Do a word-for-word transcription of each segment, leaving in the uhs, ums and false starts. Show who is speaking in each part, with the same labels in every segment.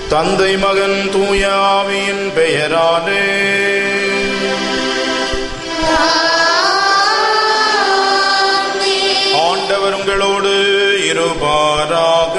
Speaker 1: தந்தை மகன் தூய ஆவியின் பெயராலே. ஆண்டவர் உங்களோடு இருப்பாராக.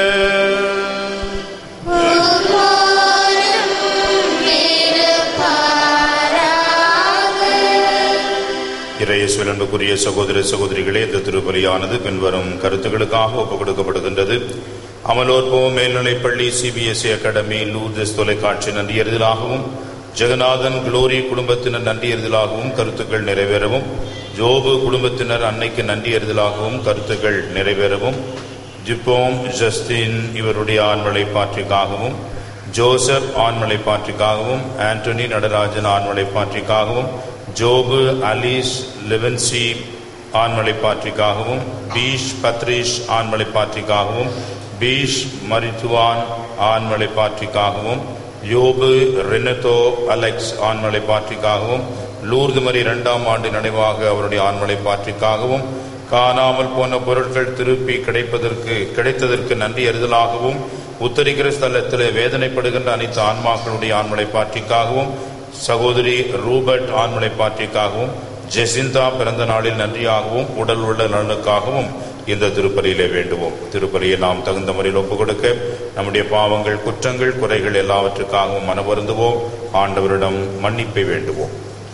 Speaker 1: இறையேசுவில் அன்புக்குரிய சகோதர சகோதரிகளே, இந்த திருப்பலியானது பின்வரும் கருத்துக்களுக்காக ஒப்புக் கொடுக்கப்படுகின்றது. அமலோற்போ மேல்நிலைப்பள்ளி, சிபிஎஸ்இ அகாடமி, லூர்தஸ் தொலைக்காட்சி நன்றியறிதலாகவும், ஜெகநாதன் குளோரி குடும்பத்தினர் நன்றியறிதலாகவும் கருத்துக்கள் நிறைவேறவும், ஜோபு குடும்பத்தினர் அன்னைக்கு நன்றியறிதலாகவும் கருத்துக்கள் நிறைவேறவும், ஜிப்போம் ஜஸ்டின் இவருடைய ஆண்மலை பாற்றிக்காகவும், ஜோசப் ஆண்மலை பாற்றிக்காகவும், ஆண்டனி நடராஜன் ஆண்மலை பாற்றிக்காகவும், ஜோபு அலீஸ் லெவன்சி ஆண்மலை பாற்றிக்காகவும், பீஷ் பத்ரிஷ் ஆண்மலை பாற்றிக்காகவும், பீஷ் மரித்துவான் ஆண்மலை பாற்றிக்காகவும், யோபு ரெனத்தோ அலெக்ஸ் ஆண்மலை பாற்றிக்காகவும், லூர்து மரி இரண்டாம் ஆண்டு நினைவாக அவருடைய ஆண்மலை பாற்றிக்காகவும், காணாமல் போன பொருட்கள் திருப்பி கிடைப்பதற்கு கிடைத்ததற்கு நன்றி அறிதலாகவும், உத்தரிக்கிற ஸ்தலத்தில் வேதனைப்படுகின்ற அனைத்து ஆன்மாக்களுடைய ஆண்மலை பாற்றிக்காகவும், சகோதரி ரூபர்ட் ஆண்மலை பாற்றிக்காகவும், ஜெசிந்தா பிறந்த நாளில் நன்றியாகவும் உடல் உள்ள நலனுக்காகவும் இந்த திருப்பலியிலே வேண்டுவோம். திருப்பலியை நாம் தகுந்த முறையில் ஒப்புக் கொடுக்க நம்முடைய பாவங்கள், குற்றங்கள், குறைகள் எல்லாவற்றுக்காகவும் மனவருந்துவோம். ஆண்டவரிடம் மன்னிப்பை வேண்டுவோம்.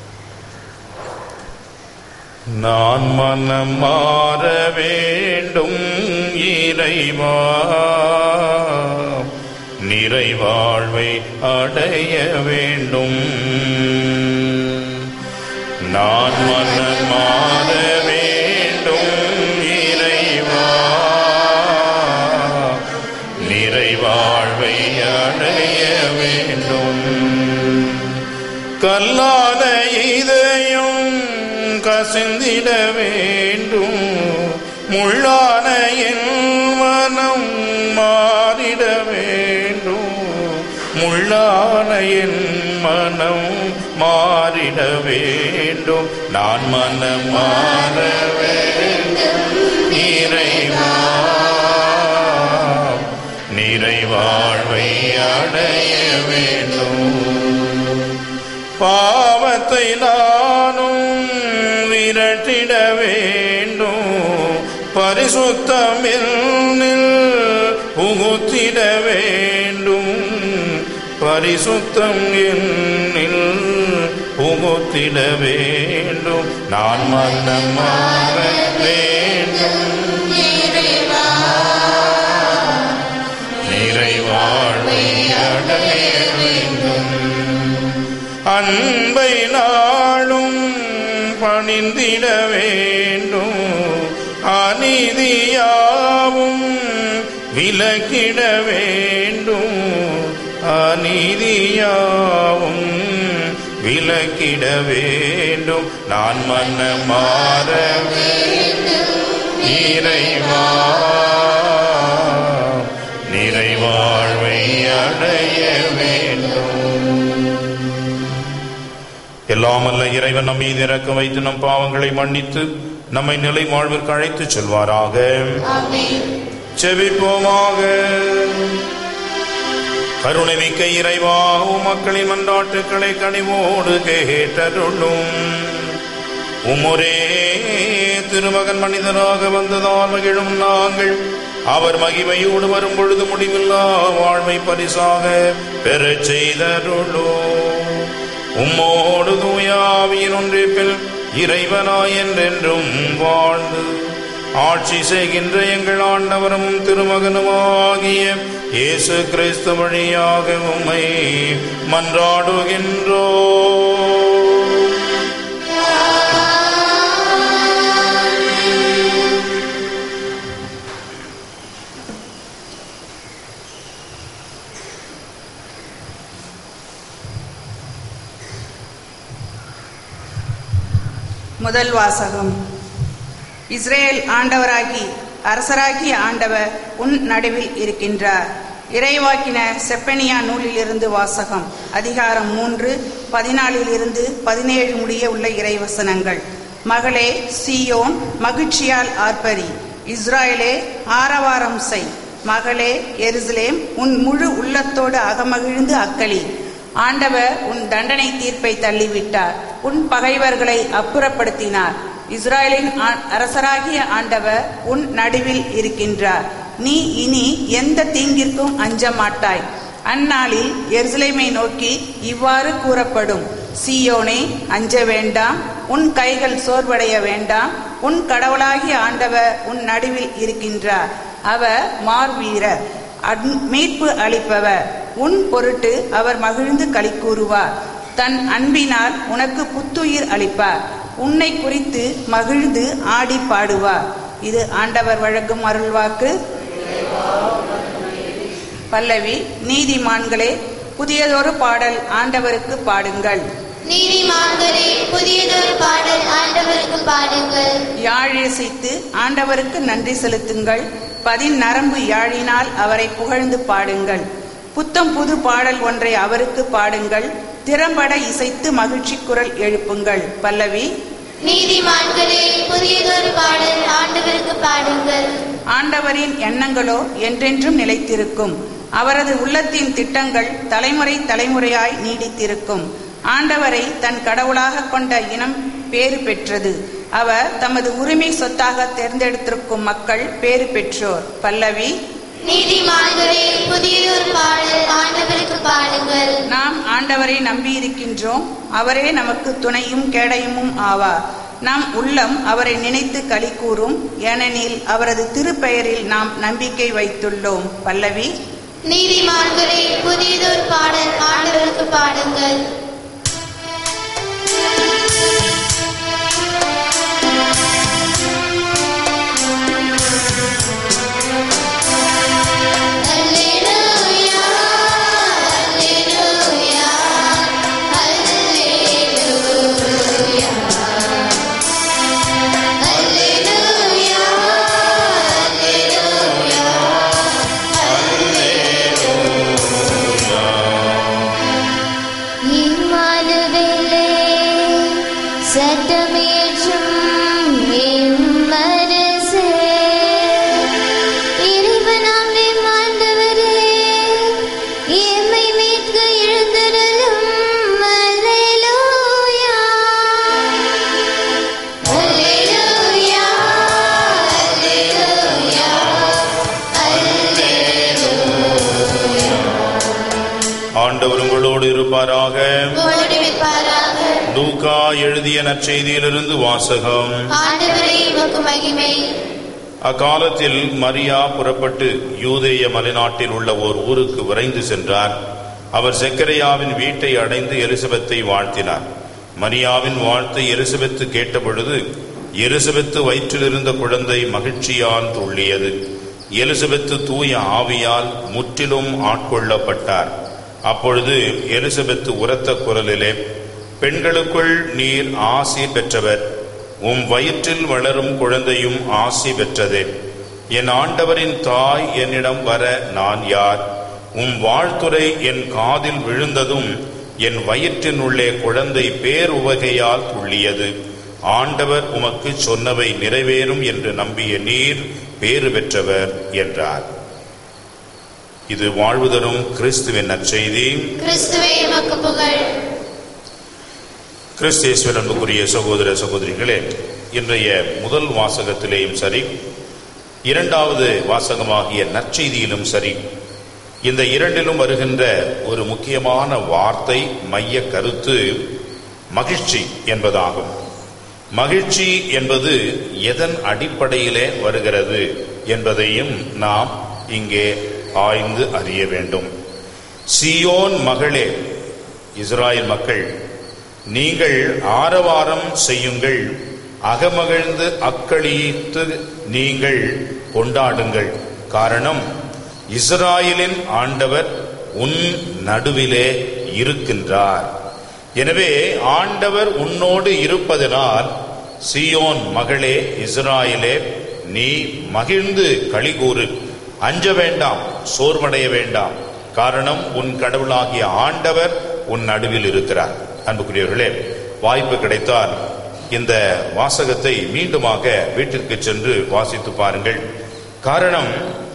Speaker 1: நான் மனம் மாற வேண்டும் இறைவா, நிறைவாழ்வை அடைய வேண்டும். நான் மனம் மாற வேண்டும் இறைவா, நிறைவாழ்வை அடைய வேண்டும். கல்லான இதயம் கசிந்திட வேண்டும், முள்ளான என் மனம் மாறிட வேண்டும், முள்ளான என் மனம் மாறிட வேண்டும். நான் மனம் மாற வேண்டும் இறைவா, நிறைவாழ்வை அடைய வேண்டும். பாவத்தை நானும் விரட்டிட வேண்டும், பரிசுத்தமில் புகுத்திட வேண்டும், பரிசுத்தம் என்னில் புகுத்திட வேண்டும். நான் மனம் மாற வேண்டும் இறைவா, நிறைவாழ்வை அடைய வேண்டும். அன்பை நாளும் பணிந்திட வேண்டும், அநீதியாவும் விலக்கிட வேண்டும், அநீதியாவும் விலக்கிட வேண்டும். நான் மனம் மாற வேண்டும் இறைவா, நிறைவாழ்வை அடைய வேண்டும். எல்லாம் அல்ல இறைவன் நம் மீது இரக்கம் வைத்து நம் பாவங்களை மன்னித்து நம்மை நிலை வாழ்விற்கு அழைத்து செல்வாராக. செபிப்போமாக. கருணை மிக்க இறைவா, மக்களின் மன்றாட்டுக்களை கனிவோடு கேட்டருளும். உம்முரே திருமகன் மனிதராக வந்ததால் மகிழும் நாங்கள் அவர் மகிமையோடு வரும் பொழுது முடிவில்லா வாழ்வை பரிசாக பெறச் செய்தருளும். உம்மோடு தூயாவியின் ஒன்றிப்பில் இறைவனாய் என்றென்றும் வாழ்ந்து ஆட்சி செய்கின்ற எங்கள் ஆண்டவரும் திருமகனுமாகிய இயேசு கிறிஸ்து வழியாக உம்மை மன்றாடுகின்றோம்.
Speaker 2: முதல் வாசகம். இஸ்ரேல் ஆண்டவராகி அரசராகிய ஆண்டவர் உன் நடுவில் இருக்கின்றார். இறைவாக்கின செப்பனியா நூலிலிருந்து வாசகம். அதிகாரம் மூன்று, பதினாலிலிருந்து பதினேழு முடிய உள்ள இறைவசனங்கள். மகளே சீயோன், மகிழ்ச்சியால் ஆர்ப்பரி. இஸ்ராயலே ஆரவாரம் செய். மகளே எருசலேம், உன் முழு உள்ளத்தோடு அகமகிழ்ந்து அக்களி. ஆண்டவர் உன் தண்டனை தீர்ப்பை தள்ளிவிட்டார், உன் பகைவர்களை அப்புறப்படுத்தினார். இஸ்ராயலின் அரசராகிய ஆண்டவர் உன் நடுவில் இருக்கின்றார். நீ இனி எந்த தீங்கிற்கும் அஞ்ச மாட்டாய். அந்நாளில் எருசலேமை நோக்கி இவ்வாறு கூறப்படும்: சீயோனே, அஞ்ச வேண்டாம், உன் கைகள் சோர்வடைய வேண்டாம். உன் கடவுளாகிய ஆண்டவர் உன் நடுவில் இருக்கின்றார். அவர் மார்வீரர், மீட்பு அளிப்பவர். உன் பொருட்டு அவர் மகிழ்ந்து களி கூறுவார். தன் அன்பினால் உனக்கு புத்துயிர் அளிப்பார். உன்னை குறித்து மகிழ்ந்து ஆடி பாடுவார். இது ஆண்டவர் வழங்கும் அருள்வாக்கு. பல்லவி. நீதிமான்களே, புதியதொரு பாடல் ஆண்டவருக்கு பாடுங்கள்.
Speaker 3: நீதிமான்களே, புதியதொரு பாடல் ஆண்டவருக்கு பாடுங்கள்.
Speaker 2: யாழ் இசைத்து ஆண்டவருக்கு நன்றி செலுத்துங்கள். பதின் நரம்பு யாழினால் அவரை புகழ்ந்து பாடுங்கள். புத்தம் புது பாடல் ஒன்றை அவருக்கு பாடுங்கள். திறம்பட இசைத்து மகிழ்ச்சி குரல் எழுப்புங்கள். பல்லவி.
Speaker 3: நீதிமான்களே, புதியதொரு பாடல் ஆண்டவருக்கு பாடுங்கள்.
Speaker 2: ஆண்டவரின் எண்ணங்களோ என்றென்றும் நிலைத்திருக்கும். அவரது உள்ளத்தின் திட்டங்கள் தலைமுறை தலைமுறையாய் நீடித்திருக்கும். ஆண்டவரை தன் கடவுளாக கொண்ட இனம் பேறு பெற்றது. அவர் தமது உரிமை சொத்தாக தேர்ந்தெடுத்திருக்கும் மக்கள் பேறு பெற்றோர். பல்லவி.
Speaker 3: நீதிமான்களே, புதியதொரு பாடல் ஆண்டவருக்கு பாடுங்கள்.
Speaker 2: நாம் ஆண்டவரை நம்பியிருக்கின்றோம். அவரே நமக்கு துணையும் கேடயமும் ஆவார். நம் உள்ளம் அவரை நினைத்து களி கூறும், ஏனெனில் அவரது திருப்பெயரில் நாம் நம்பிக்கை வைத்துள்ளோம். பல்லவி.
Speaker 3: நீதிமான்களே, புதியதொரு பாடல் ஆண்டவருக்கு பாடுங்கள்.
Speaker 1: ஆண்டவர் உங்களோடு இருப்பாராக. லூக்கா எழுதிய நற்செய்தியிலிருந்து வாசகம். அக்காலத்தில் மரியா புறப்பட்டு யூதேய மலைநாட்டில் உள்ள ஓர் ஊருக்கு விரைந்து சென்றார். அவர் செக்கரியாவின் வீட்டை அடைந்து எலிசபெத்தை வாழ்த்தினார். மரியாவின் வாழ்த்தை எலிசபெத்து கேட்டபொழுது எலிசபெத்து வயிற்றிலிருந்த குழந்தை மகிழ்ச்சியால் துள்ளியது. எலிசபெத்து தூய ஆவியால் முற்றிலும் ஆட்கொள்ளப்பட்டார். அப்பொழுது எலிசபெத்து உரத்த குரலிலே, பெண்களுக்குள் நீர் ஆசி பெற்றவர், உம் வயிற்றில் வளரும் குழந்தையும் ஆசி பெற்றதே. என் ஆண்டவரின் தாய் என்னிடம் வர நான் யார்? உம் வாழ்த்துரை என் காதில் விழுந்ததும் என் வயிற்றின் உள்ளே குழந்தை பேருவகையால் துள்ளியது. ஆண்டவர் உமக்கு சொன்னவை நிறைவேறும் என்று நம்பிய நீர் பேறு பெற்றவர் என்றார். இது வாழ்வு தரும் கிறிஸ்துவின் நற்செய்தி.
Speaker 3: கிறிஸ்துவே உமக்கு புகழ்.
Speaker 1: கிறிஸ்தேசுவின் அன்புக்குரிய சகோதர சகோதரிகளே, இன்றைய முதல் வாசகத்திலேயும் சரி, இரண்டாவது வாசகமாகிய நற்செய்தியிலும் சரி, இந்த இரண்டிலும் வருகின்ற ஒரு முக்கியமான வார்த்தை, மைய கருத்து மகிழ்ச்சி என்பதாகும். மகிழ்ச்சி என்பது எதன் அடிப்படையிலே வருகிறது என்பதையும் நாம் இங்கே ஆய்ந்து அறிய வேண்டும். சீயோன் மகளே, இஸ்ராயல் மக்கள், நீங்கள் ஆரவாரம் செய்யுங்கள், அகமகிழ்ந்து அக்களித்து நீங்கள் கொண்டாடுங்கள். காரணம், இஸ்ராயலின் ஆண்டவர் உன் நடுவிலே இருக்கின்றார். எனவே ஆண்டவர் உன்னோடு இருப்பதனால் சீயோன் மகளே, இஸ்ராயலே, நீ மகிழ்ந்து களிகூறு. அஞ்ச வேண்டாம், சோர்வடைய வேண்டாம். காரணம், உன் கடவுளாகிய ஆண்டவர் உன் நடுவில் இருக்கிறார். அன்புக்குரியவர்களே, வாய்ப்பு கிடைத்தால் இந்த வாசகத்தை மீண்டுமாக வீட்டிற்கு சென்று வாசித்து பாருங்கள். காரணம்,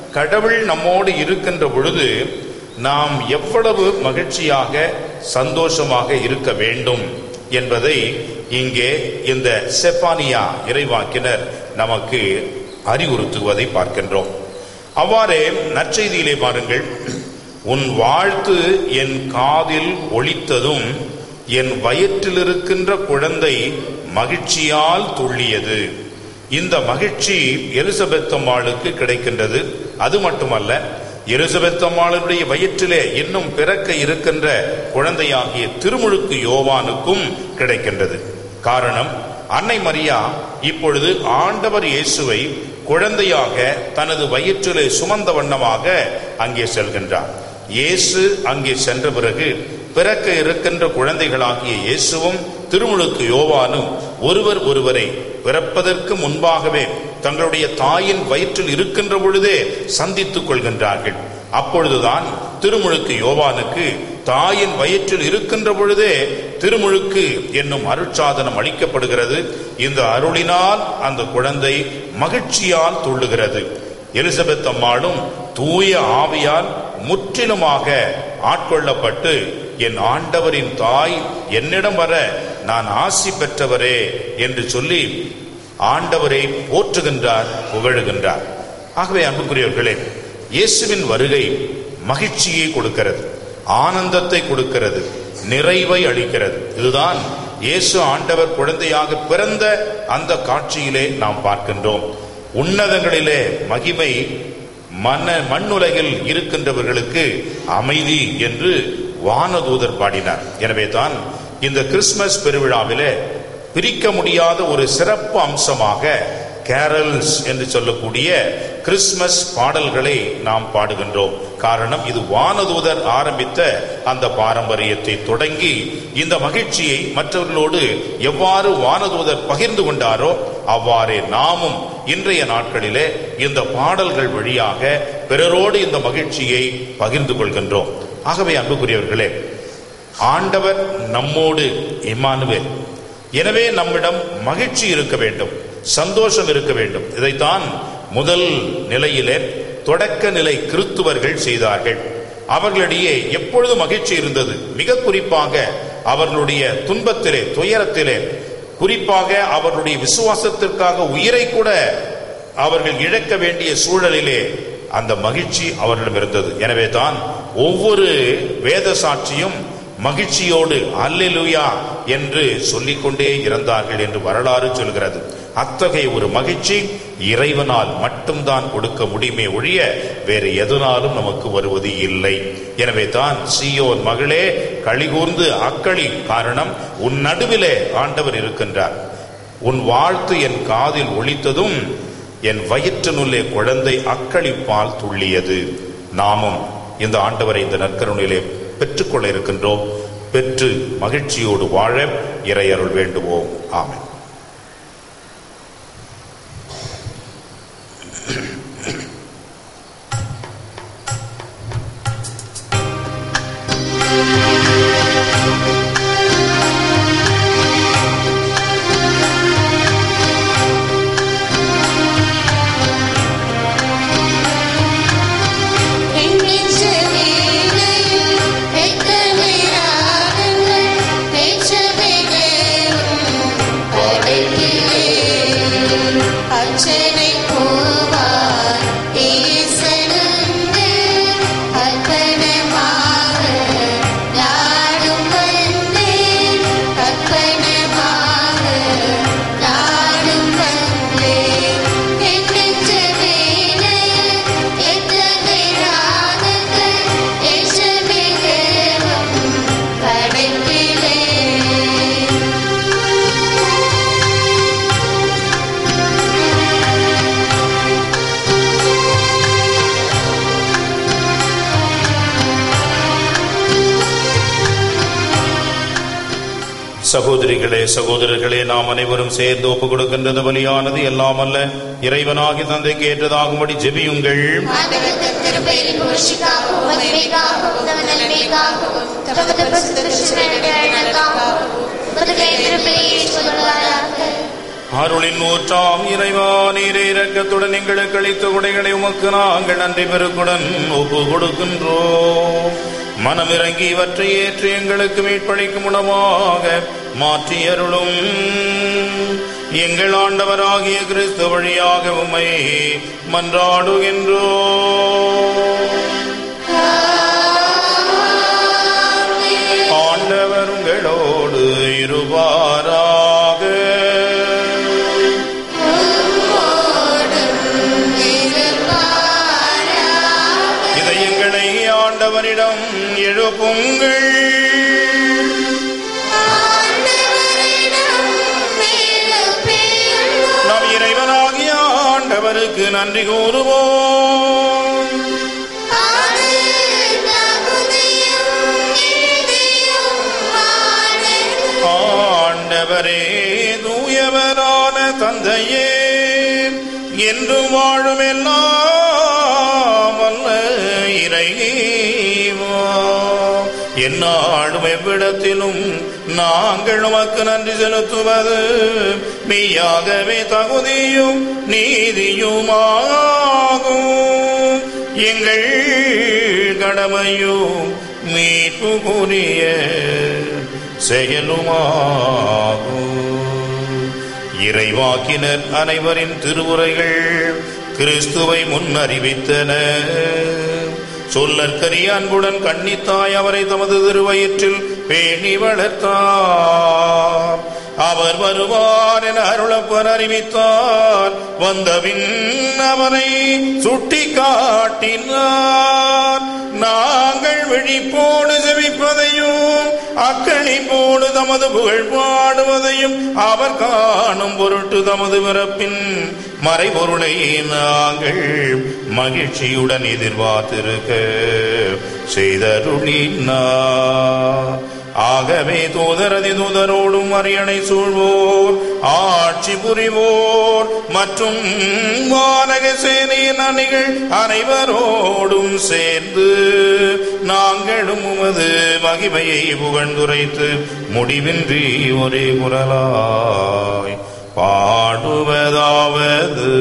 Speaker 1: கடவுள் நம்மோடு இருக்கின்ற பொழுது நாம் எவ்வளவு மகிழ்ச்சியாக சந்தோஷமாக இருக்க வேண்டும் என்பதை இங்கே இந்த செப்பானியா இறைவாக்கினர் நமக்கு அறிவுறுத்துவதை பார்க்கின்றோம். அவ்வாறே நற்செய்தியிலே பாருங்கள், உன் வாழ்த்து என் காதில் ஒலித்ததும் என் வயிற்றில் இருக்கின்ற குழந்தை மகிழ்ச்சியால் துள்ளியது. இந்த மகிழ்ச்சி எலிசபெத் அம்மாளுக்கு கிடைக்கின்றது. அது மட்டுமல்ல, எலிசபெத் அம்மாளுடைய வயிற்றிலே இன்னும் பிறக்க இருக்கின்ற குழந்தையாகிய திருமுழுக்கு யோவானுக்கும் கிடைக்கின்றது. காரணம், அன்னை மரியா இப்பொழுது ஆண்டவர் இயேசுவை குழந்தையாக தனது வயிற்றிலே சுமந்த வண்ணமாக அங்கே செல்கின்றார். இயேசு அங்கே சென்ற பிறகு பிறக்க இருக்கின்ற குழந்தைகளாகிய இயேசுவும் திருமுழுக்கு யோவானும் ஒருவர் ஒருவரை பிறப்பதற்கு முன்பாகவே தங்களுடைய தாயின் வயிற்றில் இருக்கின்ற பொழுதே சந்தித்துக் கொள்கின்றார்கள். அப்பொழுதுதான் திருமுழுக்கு யோவானுக்கு தாயின் வயிற்றில் இருக்கின்ற பொழுதே திருமுழுக்கு என்னும் அருட்சாதனம் அளிக்கப்படுகிறது. இந்த அருளினால் அந்த குழந்தை மகிழ்ச்சியால் துள்ளுகிறது. எலிசபெத் அம்மாளும் தூய ஆவியால் முற்றிலுமாக ஆட்கொள்ளப்பட்டு, என் ஆண்டவரின் தாய் என்னிடம் வர நான் ஆசி பெற்றவரே என்று சொல்லி ஆண்டவரை போற்றுகின்றார், புகழுகின்றார். ஆகவே அன்புக்குரியவர்களே, இயேசுவின் வருகை மகிழ்ச்சியை கொடுக்கிறது, ஆனந்தத்தை கொடுக்கிறது, நிறைவை அளிக்கிறது. இதுதான் இயேசு ஆண்டவர் குழந்தையாக பிறந்த அந்த காட்சியிலே நாம் பார்க்கின்றோம். உன்னதங்களிலே மகிமை, மன மண்ணுலகில் இருக்கின்றவர்களுக்கு அமைதி என்று வானதூதர் பாடினார். எனவே தான் இந்த கிறிஸ்துமஸ் பெருவிழாவிலே பிரிக்க முடியாத ஒரு சிறப்பு அம்சமாக கேரல்ஸ் என்று சொல்லக்கூடிய கிறிஸ்துமஸ் பாடல்களை நாம் பாடுகின்றோம். காரணம், இது வானதூதர் ஆரம்பித்த அந்த பாரம்பரியத்தை தொடங்கி இந்த மகிழ்ச்சியை மற்றவர்களோடு எவ்வாறு வானதூதர் பகிர்ந்து கொண்டாரோ அவ்வாறே நாமும் இன்றைய நாட்களிலே இந்த பாடல்கள் வழியாக பிறரோடு இந்த மகிழ்ச்சியை பகிர்ந்து கொள்கின்றோம். ஆகவே அன்புக்குரியவர்களே, ஆண்டவர் நம்மோடு இம்மானுவேல். எனவே நம்மிடம் மகிழ்ச்சி இருக்க வேண்டும், சந்தோஷம் இருக்க வேண்டும். இதைத்தான் முதல் நிலையிலே தொடக்க நிலை கிறிஸ்துவர்கள் செய்தார்கள். அவர்களிடையே எப்பொழுது மகிழ்ச்சி இருந்தது? மிக குறிப்பாக அவர்களுடைய துன்பத்திலே, துயரத்திலே, குறிப்பாக அவர்களுடைய விசுவாசத்திற்காக உயிரை கூட அவர்கள் இழக்க வேண்டிய சூழலிலே அந்த மகிழ்ச்சி அவர்களிடம் இருந்தது. எனவே தான் ஒவ்வொரு வேத சாட்சியும் மகிழ்ச்சியோடு அல்லேலூயா என்று சொல்லிக்கொண்டே இருந்தார்கள் என்று வரலாறு சொல்கிறது. அத்தகைய ஒரு மகிழ்ச்சி இறைவனால் மட்டும்தான் கொடுக்க முடியுமே ஒழிய வேறு எதனாலும் நமக்கு வருவது இல்லை. எனவே தான் சீயோன் மகளே களிகூர்ந்து அக்களி, காரணம் உன் நடுவிலே ஆண்டவர் இருக்கின்றார். உன் வாழ்த்து என் காதில் ஒலித்ததும் என் வயிற்றினுள்ளே குழந்தை அக்களிப்பால் துள்ளியது. நாமும் இந்த ஆண்டவரை இந்த நற்கருணையிலே பெற்றுக்கொள்ள இருக்கின்றோம். பெற்று மகிழ்ச்சியோடு வாழ இறையருள் வேண்டுவோம். ஆமென். சகோதரிகளே, சகோதரர்களே, நாம் அனைவரும் சேர்ந்து ஒப்புக் கொடுக்கின்றது பலியானது எல்லாம் அல்ல இறைவனாகி தந்தைக்கு ஏற்றதாகும்படி ஜெபியுங்கள். அருளின் ஊற்றாம் இறைவா, நீரே இரக்கத்துடன் எங்களுக்கு அளித்த உடைகளை உமக்கு நாங்கள் நன்றி பெருக்குடன் ஒப்பு கொடுக்கின்றோம். மனமிறங்கி இவற்றை ஏற்று எங்களுக்கு மீட்பளிக்கும் உணவாக மாற்றி அருளும். எங்கள் ஆண்டவராகிய கிறிஸ்து வழியாக உம்மை மன்றாடுகின்றோம். ஆண்டவர் உங்களோடு இருப்பாராக. இதயங்களை ஆண்டவரிடம் எழுப்புங்கள். நாம் இறைவனாகிய ஆண்டவருக்கு நன்றி கூறுவோம். ஆண்டவரே, தூயவரான தந்தையே, என்றும் வாழும் எல்லாம் வல்ல இறைவா, எந்நாளும் எவ்விடத்திலும் நாங்கள் உமக்கு நன்றி செலுத்துவது மெய்யாகவே தகுதியும் நீதியுமாகும். எங்கள் கடமையும் மீட்புக்குரிய செயலுமாகும். இறைவாக்கினர் அனைவரின் திருவுரைகள் கிறிஸ்துவை முன்னறிவித்தன. சொல்லற்கரிய அன்புடன் கன்னித்தாய் அவரை தமது திருவயிற்றில் பேணி வளர்த்தார். அவர் வருவார் என அருளப்பர் அறிவித்தார். வந்தபின் அவரை சுட்டி காட்டினார். நாங்கள் விழிப்போடு செவிப்பதையும் அக்களிப்போடு தமது புகழ் பாடுவதையும் அவர் காணும் பொருட்டு தமது பிறப்பின் மறைபொருளை நாங்கள் மகிழ்ச்சியுடன் எதிர்பார்த்திருக்க செய்தருளினார். ஆகவே தூதரதி தூதரோடும் அரியணை சூழ்வோர், ஆட்சி புரிவோர் மற்றும் வானக சேனையின் அணிகள் அனைவரோடும் சேர்ந்து நாங்களும் உமது மகிமையை புகழ்ந்துரைத்து முடிவின்றி ஒரே குரலாய் பாடுவதாவது: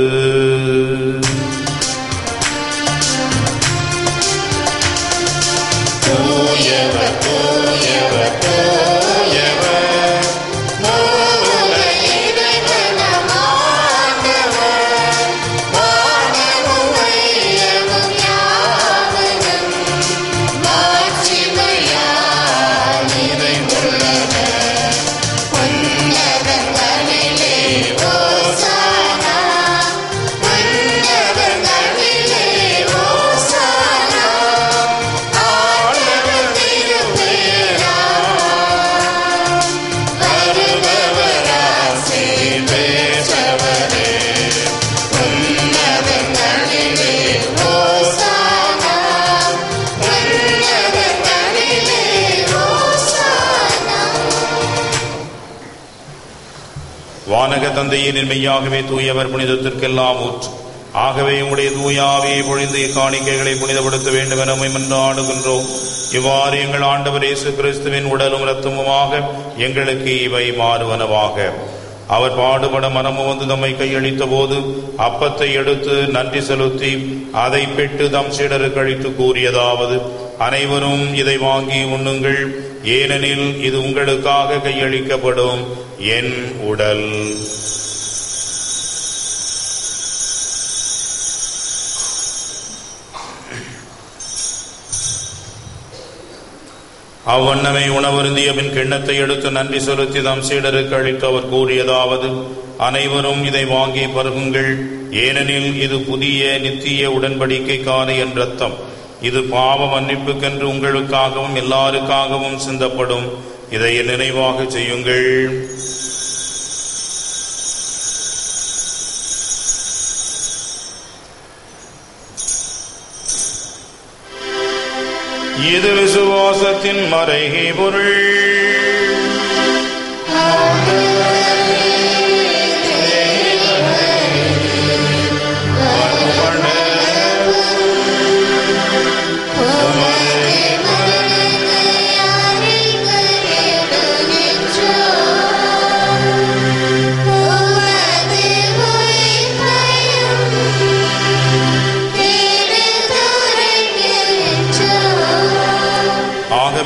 Speaker 1: தூயவர் தூயவர் தூயவர் மூல இறைவனாம் ஆண்டவர், வானமும் வையமும் யாவரும் மாட்சிமையால் நிறைந்துள்ளன. உன்னதங்களிலே ஓசானா, உன்னதங்களிலே ஓசானா. வானக தந்தையின் மெய்யாகவே தூயவர், புனிதத்திற்கெல்லாம் ஊற்று. ஆகவே உடைய தூயாவியை பொழிந்து காணிக்கைகளை புனிதப்படுத்த வேண்டும் என மன்றாடுகின்றோம். இவ்வாறு எங்கள் ஆண்டவர் இயேசு கிறிஸ்துவின் உடலும் இரத்தமுமாக எங்களுக்கு இவை மாறுவனவாக. அவர் பாடுபட மனமும் வந்து தம்மை கையளித்த போது அப்பத்தை எடுத்து நன்றி செலுத்தி அதை பெற்று தம் சீடருக்கு அளித்து கூறியதாவது: அனைவரும் இதை வாங்கி உண்ணுங்கள், ஏனெனில் இது உங்களுக்காக கையளிக்கப்படும் என் உடல். அவ்வண்ணமே உணவருந்திய பின் கிண்ணத்தை எடுத்து நன்றி செலுத்தி தம் சீடருக்கு அளித்து அவர் கூறியதாவது: அனைவரும் இதை வாங்கி பருகுங்கள், ஏனெனில் இது புதிய நித்திய உடன்படிக்கைக்கான என் இரத்தம். இது பாவ மன்னிப்புக்கென்று உங்களுக்காகவும் எல்லாருக்காகவும் சிந்தப்படும். இதை நினைவாக செய்யுங்கள். இது விசுவாசத்தின் மறைகை பொருள்.
Speaker 3: Oh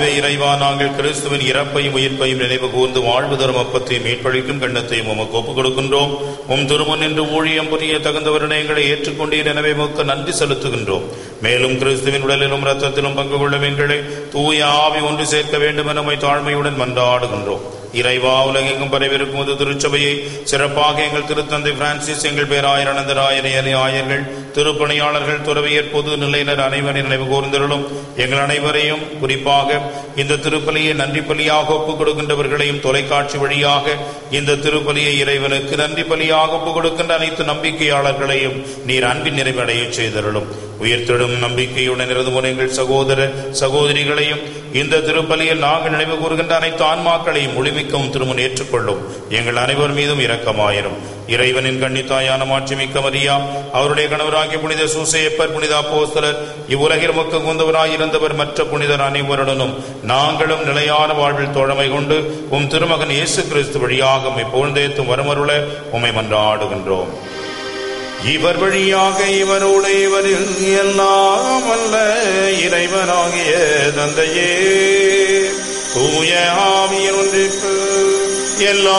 Speaker 1: ஆகவே இறைவா, நாங்கள் கிறிஸ்துவின் இறப்பையும் உயிர்ப்பையும் நினைவு கூர்ந்து வாழ்வு தரும் அப்பத்தையும் மீட்பளிக்கும் கண்ணத்தையும் உமக்கு ஒப்புக் கொடுக்கின்றோம். உம் திருமுன் என்று ஊழியம் புரிய தகுந்தவருடைய எங்களை ஏற்றுக்கொண்டீர். எனவே உமக்கு நன்றி செலுத்துகின்றோம். மேலும் கிறிஸ்துவின் உடலிலும் இரத்தத்திலும் பங்கு கொள்ளும் எங்களை தூய ஆவி ஒன்று சேர்க்க வேண்டும் என உம்மை தாழ்மையுடன் மன்றாடுகின்றோம். இறைவா, உலகெங்கும் பரவிருக்கும் ஒரு திருச்சபையை சிறப்பாக எங்கள் திருத்தந்தை பிரான்சிஸ், எங்கள் பேராயர் அனந்தராயர் ஆயர்கள், திருப்பணியாளர்கள், துறவியர், பொது நிலையினர் அனைவரின் நினைவு கூர்ந்தருளும். எங்கள் அனைவரையும், குறிப்பாக இந்த திருப்பலியை நன்றி பலியாக ஒப்புக் கொடுக்கின்றவர்களையும், தொலைக்காட்சி வழியாக இந்த திருப்பலியை இறைவனுக்கு நன்றி பலியாக ஒப்புக் கொடுக்கின்ற அனைத்து நம்பிக்கையாளர்களையும் நீர் அன்பின் நிறைவடைய செய்தருளும். உயிர்த்தெழும் நம்பிக்கையுடன் இருந்து போன எங்கள் சகோதர சகோதரிகளையும், இந்த திருப்பலியில் நாங்கள் நினைவு கூறுகின்ற அனைத்து ஆன்மாக்களையும் முழுமிக்கவும் திருமுன் ஏற்றுக்கொள்ளும். எங்கள் அனைவர் மீதும் இரக்கமாயிரும். இறைவனின் கன்னித்தாயான மாட்சிமிக்க மரியா, அவருடைய கணவராகிய புனித சூசையப்பர், புனித அப்போஸ்தலர், இவ்வுலகில் மக்கு குந்தவராய் இருந்தவர், மற்ற புனிதர் அனைவருடனும் நாங்களும் நிலையான வாழ்வில் தோழமை கொண்டு உம் திருமகன் இயேசு கிறிஸ்து வழியாக உம்மை புகழ்ந்தேத்தும் வரமருள உம்மை மன்றாடுகின்றோம். இவர் வழியாக இவரோடு இவரில் எல்லாம் அல்ல இறைவனாகிய தந்தையே, தூய ஆவியின் ஒன்றிற்கு எல்லா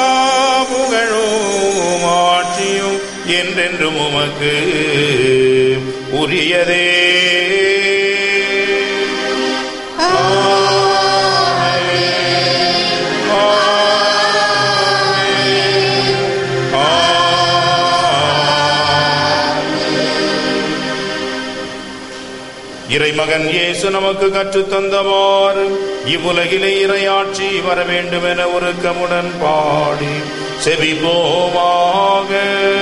Speaker 1: புகழும் ஆட்சியும் என்றென்றும் உமக்கு உரியதே. இறைமகன் இயேசு நமக்கு கற்றுத் தந்தவாறு இவ்வுலகிலே இறையாட்சி வர வேண்டும் என உருக்கமுடன் பாடி செபிப்போமாக.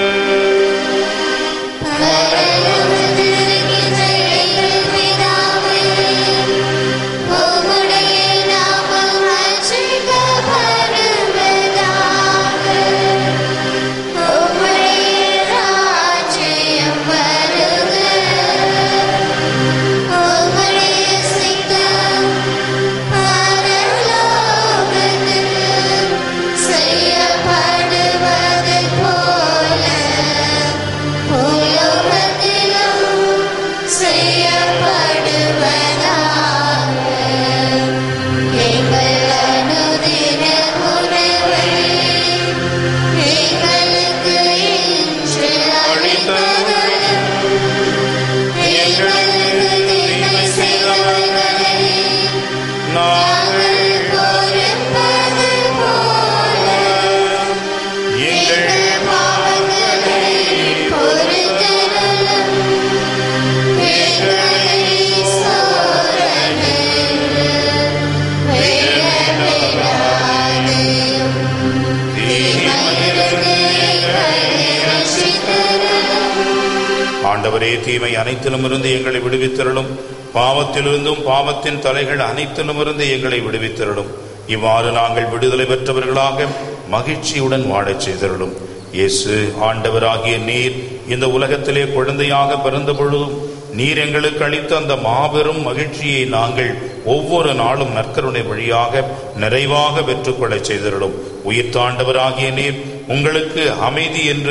Speaker 1: ஆண்டவரே, தீமை அனைத்திலும் இருந்து எங்களை விடுவித்தருளும். பாவத்திலிருந்தும் பாவத்தின் தலைகள் அனைத்திலும் இருந்து எங்களை விடுவித்தருளும். இவ்வாறு நாங்கள் விடுதலை பெற்றவர்களாக மகிழ்ச்சியுடன் வாழச் செய்தருளும். இயேசு ஆண்டவராகிய நீர் இந்த உலகத்திலே குழந்தையாக பிறந்த பொழுதும் நீர் எங்களுக்கு அளித்த அந்த மாபெரும் மகிழ்ச்சியை நாங்கள் ஒவ்வொரு நாளும் நற்கருணை வழியாக நிறைவாக பெற்றுக்கொள்ள செய்தருளும். உயிர்த்தாண்டவராகிய நீர் உங்களுக்கு அமைதி என்று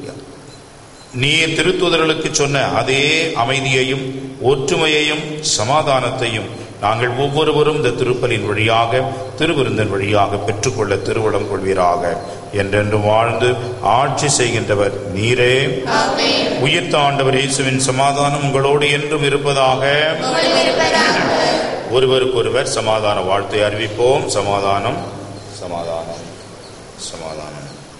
Speaker 1: நீர் திருத்தூதர்களுக்கு சொன்ன அதே அமைதியையும் ஒற்றுமையையும் சமாதானத்தையும் நாங்கள் ஒவ்வொருவரும் இந்த திருப்பலின் வழியாக திருவிருந்தின் வழியாக பெற்றுக்கொள்ள திருவுளம் கொள்வீராக. என்றென்று வாழ்ந்து ஆட்சி செய்கின்றவர் நீரே. உயிர்த்த ஆண்டவர் இயேசுவின் சமாதானம் உங்களோடு என்றும் இருப்பதாக. ஒருவருக்கொருவர் சமாதான வாழ்த்தை அறிவிப்போம். சமாதானம், சமாதானம், சமாதானம்.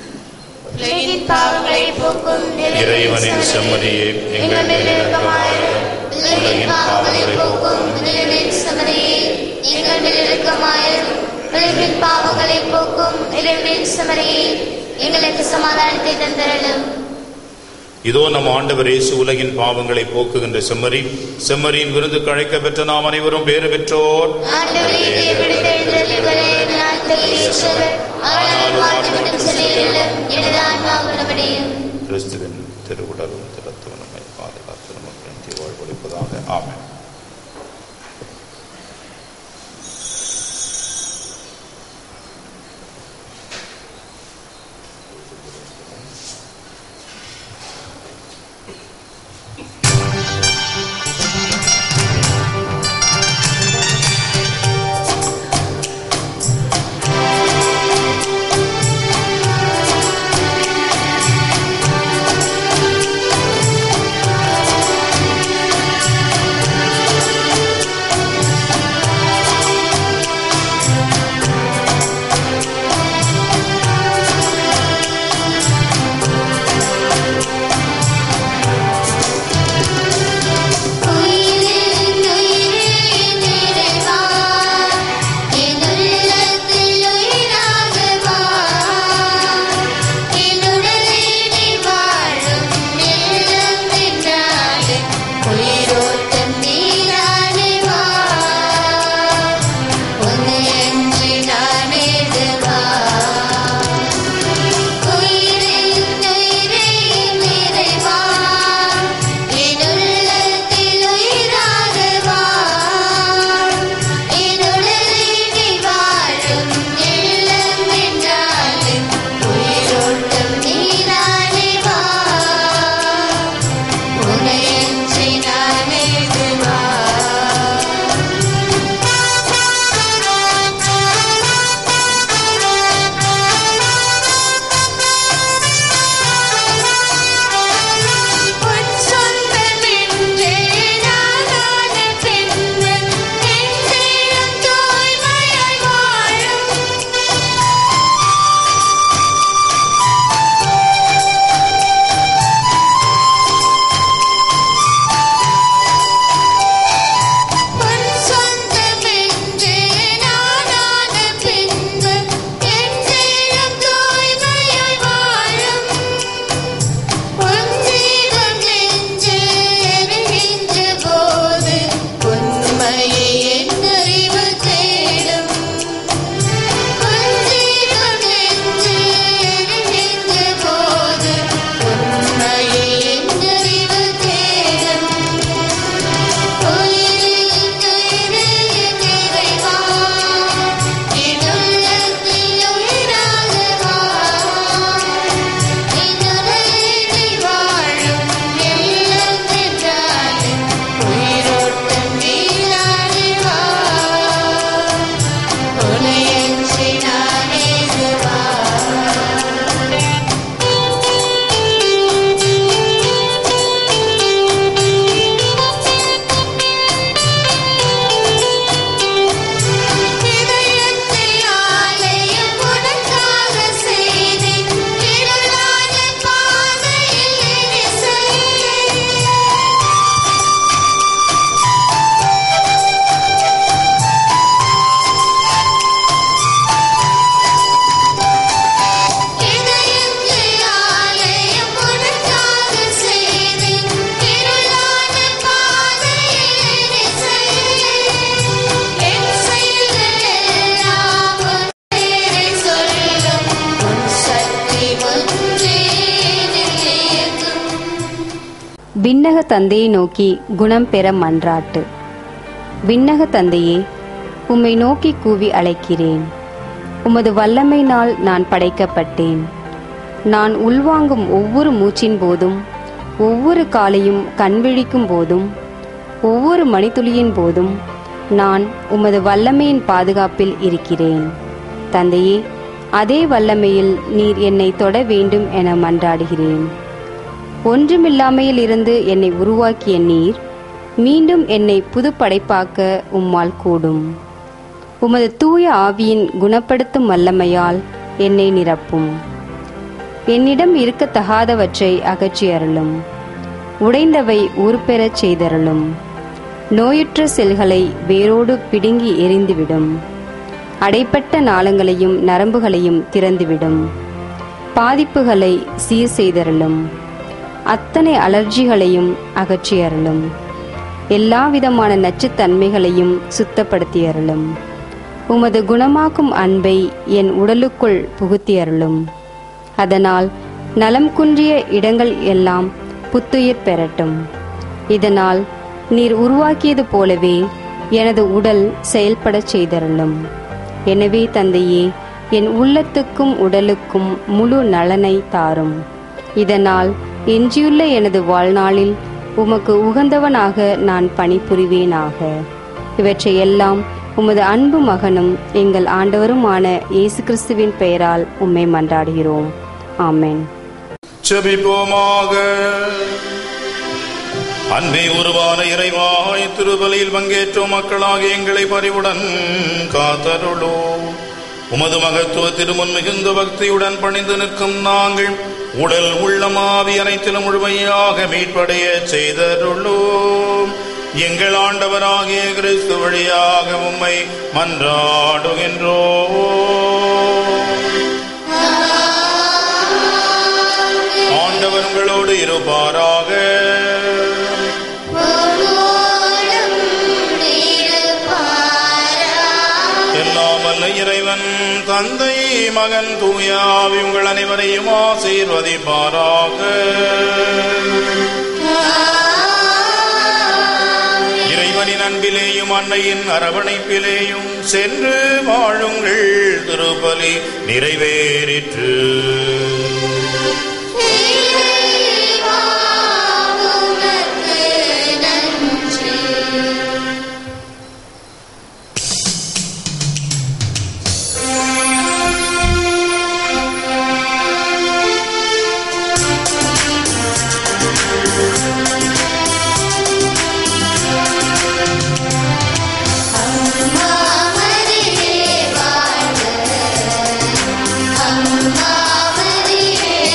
Speaker 1: இறைவனின் செம்மறியே, எங்கள் மேல் இரக்கமாயிரும். உலகின் பாவங்களை போக்கும்
Speaker 3: இறைவனின் செம்மறியே, எங்கள் மேல் இரக்கமாயிரும். உலகின் பாவங்களை போக்கும் இறைவனின் செம்மறியே, எங்களுக்கு சமாதானத்தை தந்தருளும்.
Speaker 1: இதோ நம் ஆண்டவர் இயேசு உலகின் பாவங்களை போக்குகின்ற செம்மறி. செம்மறியின் விருதுக்கு அழைக்க பெற்ற நாம் அனைவரும் பேறு பெற்றோர். கிறிஸ்துவின் திருவுடலும் திறத்துவ நம்மை பாதுகாத்து நமக்கு வாழ்வளிப்பதாக. ஆமென்.
Speaker 4: விண்ணக தந்தையை நோக்கி குணம் பெற மன்றாட்டு. விண்ணக தந்தையே, உம்மை நோக்கி கூவி அழைக்கிறேன். உமது வல்லமையினால் நான் படைக்கப்பட்டேன். நான் உள்வாங்கும் ஒவ்வொரு மூச்சின் போதும், ஒவ்வொரு காலையும் கண்விழிக்கும் போதும், ஒவ்வொரு மணித்துளியின் போதும் நான் உமது வல்லமையின் பாதுகாப்பில் இருக்கிறேன். தந்தையே, அதே வல்லமையில் நீர் என்னை தொட வேண்டும் என மன்றாடுகிறேன். ஒன்றுமில்லாமையில் இருந்து என்னை உருவாக்கிய நீர் மீண்டும் என்னை புது படைப்பாக்க உம்மால் கூடும். உமது தூய ஆவியின் குணப்படுத்தும் வல்லமையால் என்னை நிரப்பும். என்னிடம் இருக்கத்தகாதவற்றை அகற்றி அருளும். உடைந்தவை ஊர்பெறச் செய்தருளும். நோயுற்ற செல்களை வேரோடு பிடுங்கி எரிந்துவிடும். அடைப்பட்ட நாளங்களையும் நரம்புகளையும் திறந்துவிடும். பாதிப்புகளை சீர் செய்தருளும். அத்தனை அலர்ஜிகளையும் அகற்றி அருளும். எல்லா விதமான நச்சுத்தன்மைகளையும் சுத்தப்படுத்தி அருளும். உமது குணமாக்கும் அன்பை என் உடலுக்குள் புகுத்தி அருளும். அதனால் நலம் குன்றிய இடங்கள் எல்லாம் புத்துயிர் பெறட்டும். இதனால் நீர் உருவாக்கியது போலவே எனது உடல் செயல்படச் செய்தருளும். எனவே தந்தையே, என் உள்ளத்துக்கும் உடலுக்கும் முழு நலனை தாரும். இதனால் எஞ்சியுள்ள எனது வாழ்நாளில் உமக்கு உகந்தவனாக நான் பணிபுரிவேனாக. இவற்றையெல்லாம் உமது அன்பு மகனும் எங்கள் ஆண்டவருமான இயேசு கிறிஸ்துவின் பெயரால் உம்மை மன்றாடுகிறோம். ஆமென்.
Speaker 1: ஜெபிப்போமாக. அன்பே உருவான இறைவாய், திருபலியில் பங்கேற்றும் மக்களாக எங்களை பரிவுடன் காத்தருளோ. உமது மகத்துவ திருமுன் மிகுந்த பக்தியுடன் பணிந்து நிற்கும் நாங்கள் உடல் உள்ளம் ஆவி அனைத்திலும் முழுமையாக மீட்படைய செய்தருளோம். எங்கள் ஆண்டவராகிய கிறிஸ்து வழியாக உம்மை மன்றாடுகின்றோம். ஆண்டவர் உங்களோடு இருப்பாராக. எல்லாம் வல்ல இறைவன் தந்தை, மகன், தூய ஆவி உங்கள் அனைவரையும் ஆசீர்வதிப்பாராக. இறைவனின் அன்பிலேயும் அன்னையின் அரவணைப்பிலேயும் சென்று வாழுங்கள். திருப்பலி நிறைவேறிற்று.
Speaker 3: அம்மா மரியே வாழ்க, அம்மா மரியே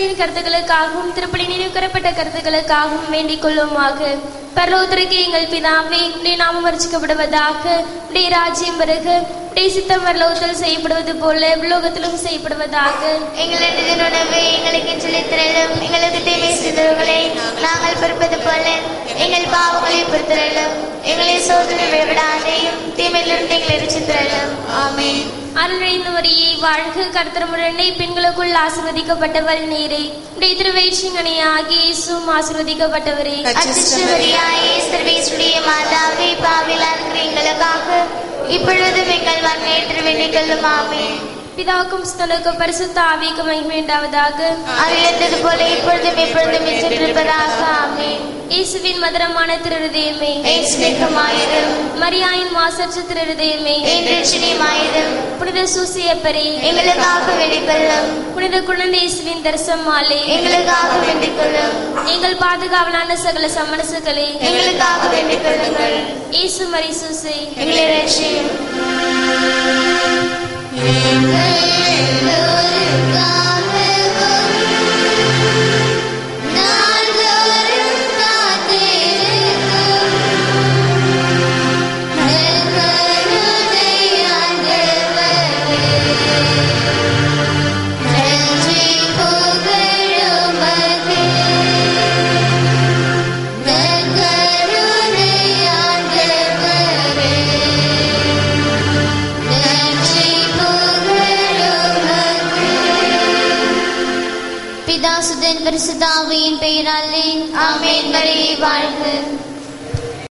Speaker 5: திருச்சபையின் கருத்துக்களுக்காகவும் திருப்பலி நினைவுகூரப்பட்ட கருத்துக்களுக்காகவும் வேண்டிக் கொள்ளுமாக. பரலோகத்திற்கு எங்கள் பிதாவே, உடைய நாமம் வர்ச்சிக்கப்படுவதாக, உடைய ராஜ்யம் வருக, உடைய சித்தம் பரலோகத்தில் செய்யப்படுவது போல உலோகத்திலும் செய்யப்படுவதாக.
Speaker 3: எங்களது உணவை எங்களுக்கு செலுத்திரலும், எங்களுக்கு தீமை செய்தவர்களை நாங்கள் பொறுப்பது போல எங்கள் பாவங்களை பொறுத்திரலும், எங்களை சோதனை விடாதையும் தீமையிலிருந்து எங்களை ரட்சித்திரலும். ஆமென்.
Speaker 5: அருள்நிறைந்த மரியே வாழ்க, கர்த்தருடனே பெண்களுக்குள் ஆசீர்வதிக்கப்பட்டவள் நீரே. உடைய திருவயிற்றின் ஆகிய இயேசுவும் ஆசீர்வதிக்கப்பட்டவரே.
Speaker 3: அச்சிஷ்டமரியாயே, சர்வேஸ்வரிய மாதாவே, பாவிலான எங்களுக்காக இப்பொழுதும் எங்கள் மரணத்தில் வேண்டிக் கொள்ளும். ஆமென்.
Speaker 5: பிதாவுக்கும் சுதனுக்கும் பரிசுத்த ஆவிக்கும் மகிமை உண்டாவதாக.
Speaker 3: அது இருந்தது போல இப்பொழுதும் எப்பொழுதும் இருப்பதாக. ஆமென்.
Speaker 5: இயேசுவின் மதுரமான திருஹிருதயமே,
Speaker 3: ஏசுவிற்குமாயிரும்.
Speaker 5: மரியாயின் மாசற்ற திருஹிருதயமே,
Speaker 3: என்றென்றுமாயிரும்.
Speaker 5: புனித சூசியப்பரே,
Speaker 3: எங்களுக்காக வேண்டிக் கொள்ளும்.
Speaker 5: புனித குழந்தை இயேசுவின் தரிசனமாலே
Speaker 3: எங்களுக்காக வேண்டிக் கொள்ளும்.
Speaker 5: எங்கள் பாதுகாவலான சகல சமரசுகளே,
Speaker 3: எங்களுக்காக வேண்டிக் கொள்ளுங்கள்.
Speaker 5: இயேசு மரி சூசை,
Speaker 3: எங்களை ரட்சியும். பரிசுத்த ஆவியின் பெயராலே. ஆமென். மரியே வாழ்க.